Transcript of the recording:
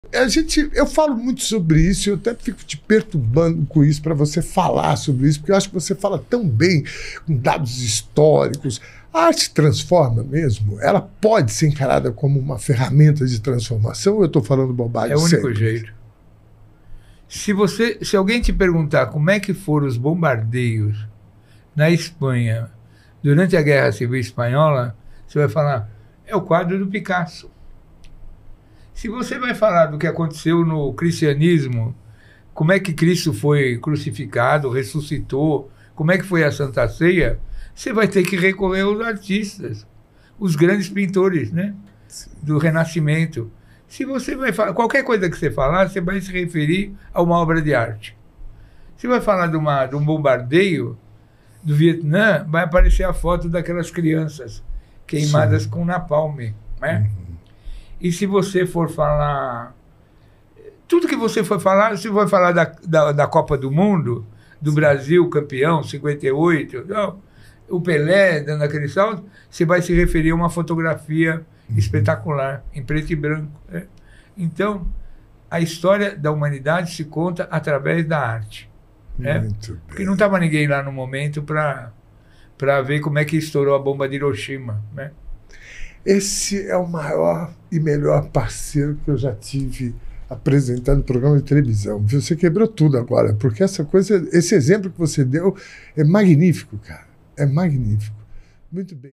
Eu falo muito sobre isso, eu até fico te perturbando com isso para você falar sobre isso, porque eu acho que você fala tão bem, com dados históricos. A arte transforma mesmo? Ela pode ser encarada como uma ferramenta de transformação ou eu estou falando bobagem? É o único jeito. Se alguém te perguntar como é que foram os bombardeios na Espanha durante a Guerra Civil Espanhola, você vai falar, é o quadro do Picasso. Se você vai falar do que aconteceu no cristianismo, como é que Cristo foi crucificado, ressuscitou, como é que foi a Santa Ceia, você vai ter que recorrer aos artistas, os grandes pintores, né, do Renascimento. Se você vai falar, qualquer coisa que você falar, você vai se referir a uma obra de arte. Se vai falar de um bombardeio do Vietnã, vai aparecer a foto daquelas crianças queimadas com napalm, né? E se você for falar... Tudo que você for falar, se for falar da Copa do Mundo, do Brasil campeão, 58, não, o Pelé dando aquele salto, você vai se referir a uma fotografia espetacular, em preto e branco. Né? Então, a história da humanidade se conta através da arte. Né? Porque não estava ninguém lá no momento para ver como é que estourou a bomba de Hiroshima. Né? Esse é o maior e melhor parceiro que eu já tive apresentando programa de televisão. Você quebrou tudo agora, porque essa coisa, esse exemplo que você deu é magnífico, cara. É magnífico. Muito bem.